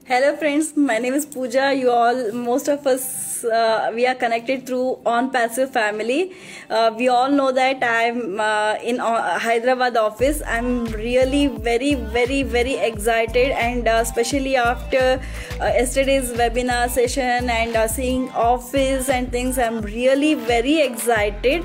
Hello friends, my name is Pooja. Most of us, we are connected through On Passive family. We all know that I'm in Hyderabad office. I'm really very excited, and especially after yesterday's webinar session and seeing office and things, I'm really very excited.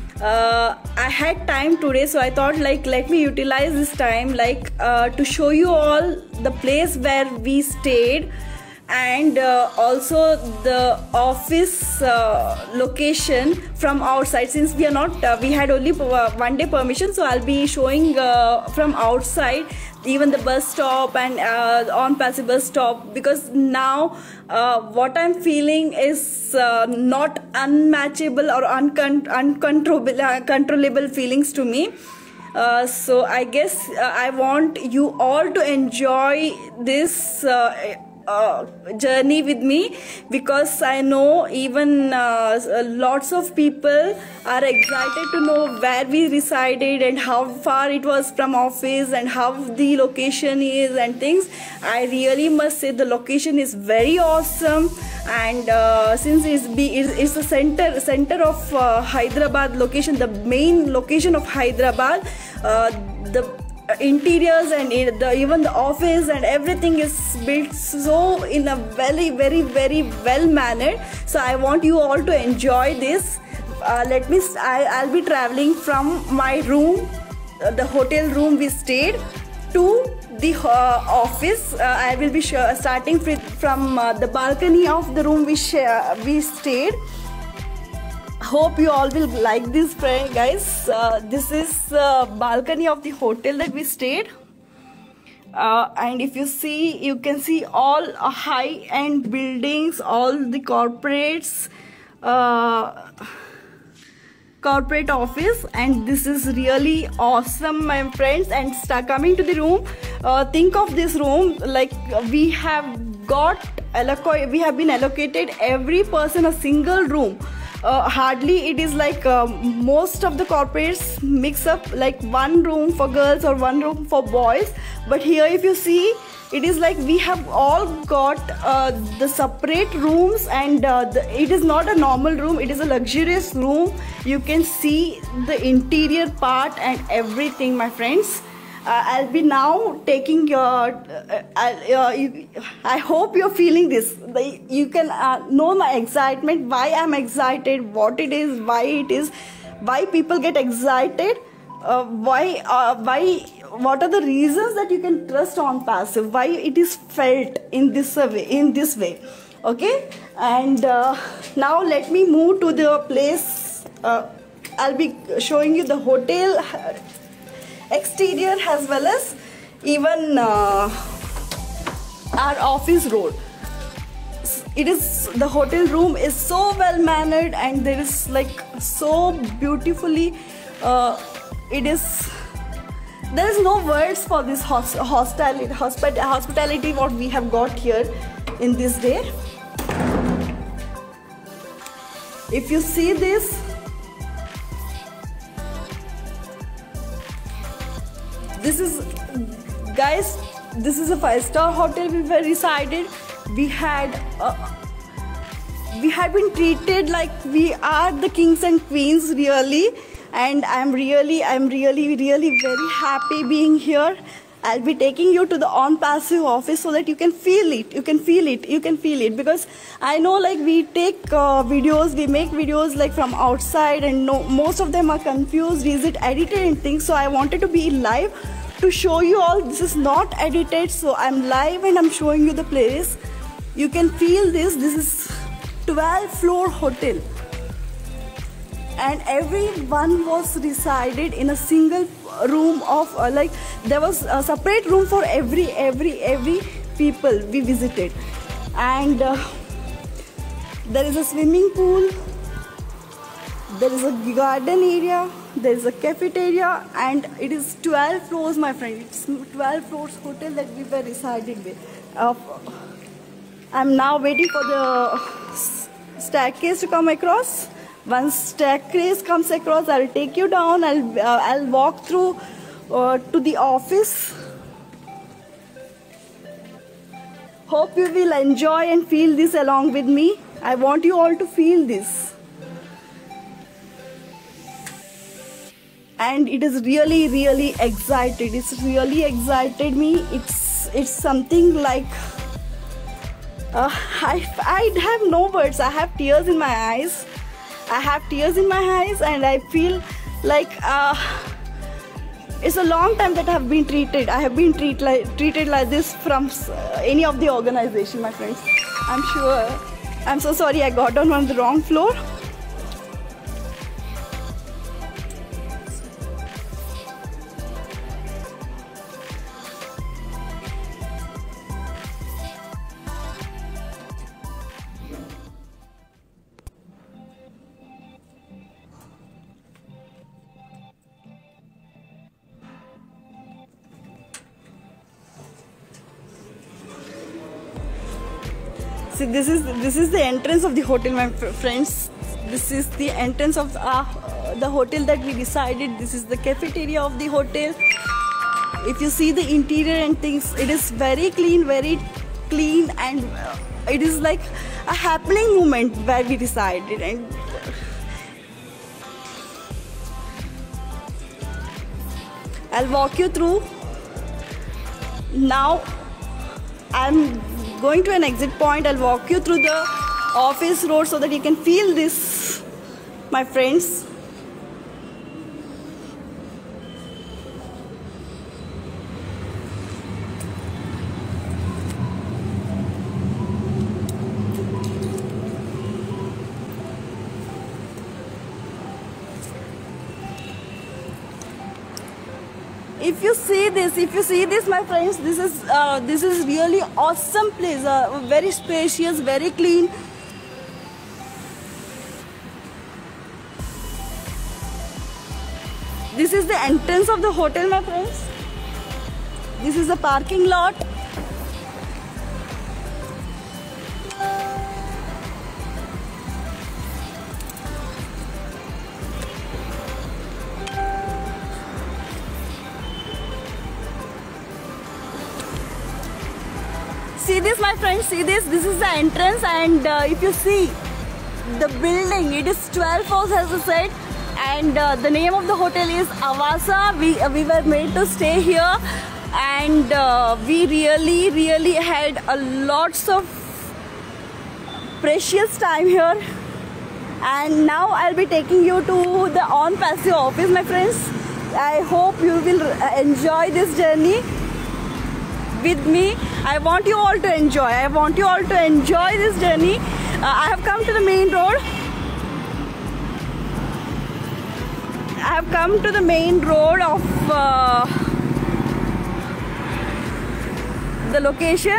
I had time today, so I thought let me utilize this time to show you all the place where we stayed, and also the office location from outside. Since we are not we had only one day permission, so I'll be showing from outside, even the bus stop and On Passive bus stop, because now what I'm feeling is not unmatchable or uncontrollable feelings to me. So I guess I want you all to enjoy this journey with me, because I know even lots of people are excited to know where we resided and how far it was from office and how the location is and things. I really must say the location is very awesome, and since it's the center of Hyderabad location, the main location of Hyderabad, the interiors and even the office and everything is built so in a very well mannered. So I want you all to enjoy this. I'll be traveling from my room, the hotel room we stayed, to the office. I will be starting from the balcony of the room we stayed. Hope you all will like this, guys. This is balcony of the hotel that we stayed, and if you see, you can see all high-end buildings, all the corporate office, and this is really awesome, my friends. And coming to the room, think of this room like we have been allocated every person a single room. Hardly it is like most of the corporates mix up like one room for girls or one room for boys, but here if you see, it is like we have all got the separate rooms, and it is not a normal room, it is a luxurious room. You can see the interior part and everything, my friends. I'll be now taking your I hope you're feeling this. You can know my excitement, why I'm excited, what it is, why people get excited, what are the reasons that you can trust On Passive, why it is felt in this way. Okay, and now let me move to the place. I'll be showing you the hotel exterior as well as even our office road. The hotel room is so well mannered, and there is like so beautifully there is no words for this hospitality what we have got here in this day. If you see this, this is a 5-star hotel we were resided. We had been treated like we are the kings and queens, really, and I'm really very happy being here. I'll be taking you to the On Passive office so that you can feel it, because I know like we take videos, we make videos like from outside, and most of them are confused, is it edited and things. So I wanted to be live to show you all. This is not edited, so I'm live and I'm showing you the place. You can feel this is 12-floor hotel, and everyone was resided in a single room of there was a separate room for every people we visited, and there is a swimming pool, there is a garden area, there is a cafeteria, and it is 12 floors, my friend. It's 12 floors hotel that we were resided with. I'm now waiting for the staircase to come across. Once staircase comes across, I'll take you down. I'll walk through to the office. Hope you will enjoy and feel this along with me. I want you all to feel this. And it is really excited. It's really excited me. It's something like I have no words. I have tears in my eyes. And I feel like it's a long time that I have been treated. I have been treated like this from any of the organization, my friends. I'm sure. I'm so sorry I got on the wrong floor. See, this is the entrance of the hotel, my friends. This is the entrance of the hotel that we decided. This is the cafeteria of the hotel. If you see the interior and things, it is very clean, and it is like a happening moment where we decided. And I'll walk you through. Now I'm going to an exit point. I'll walk you through the office road so that you can feel this, my friends. If you see this, my friends, this is really awesome place. Very spacious, very clean. This is the entrance of the hotel, my friends. This is the parking lot. See this, my friends, see this. This is the entrance, and if you see the building, it is 12 floors, as I said, and the name of the hotel is Avasa. We were made to stay here, and we really had a lots of precious time here. And now I'll be taking you to the On Paseo office, my friends. I hope you will enjoy this journey with me. I want you all to enjoy. This journey. I have come to the main road. Of the location.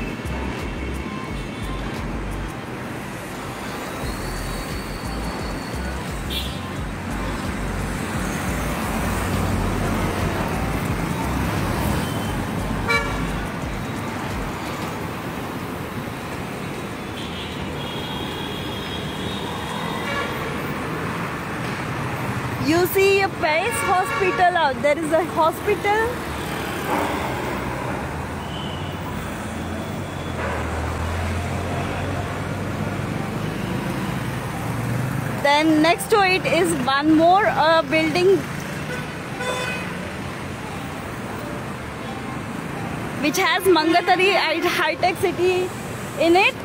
You see a Paris hospital out there. Is a hospital. Then next to it is one more building which has Mangatari High-Tech City in it.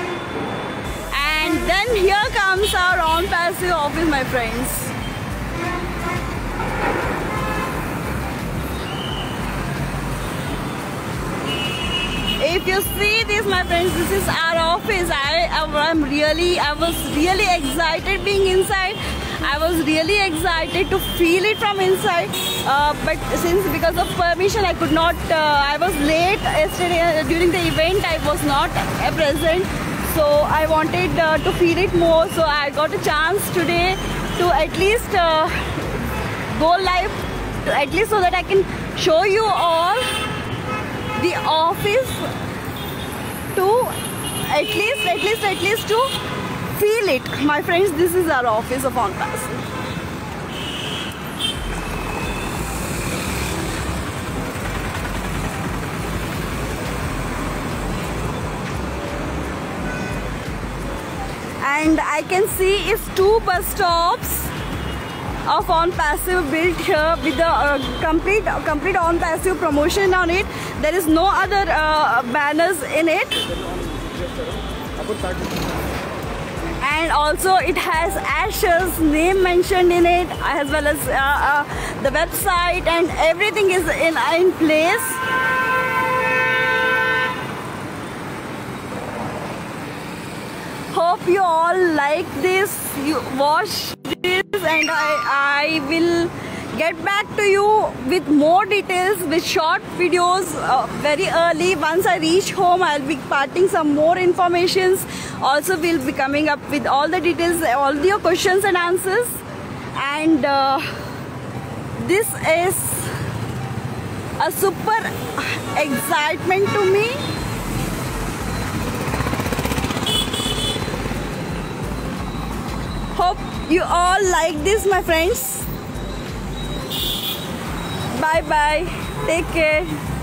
And then here comes our On Paseo office, my friends. If you see this, my friends, this is our office. I was really excited being inside. I was really excited to feel it from inside. But because of permission, I could not. I was late yesterday during the event. I was not present. So I wanted to feel it more. So I got a chance today to at least go live, at least so that I can show you all the office, to at least to feel it. My friends, this is our office of On Paseo. and I can see is 2 bus stops of On Passive built here with the complete On Passive promotion on it. There is no other banners in it, and also it has Asher's name mentioned in it, as well as the website, and everything is in place. Hope you all like this, you watch this, and I will get back to you with more details, with short videos very early. Once I reach home, I'll be parting some more informations. Also, we'll be coming up with all the details, all your questions and answers. And this is a super excitement to me. Hope you all like this, my friends. Bye bye. Take care.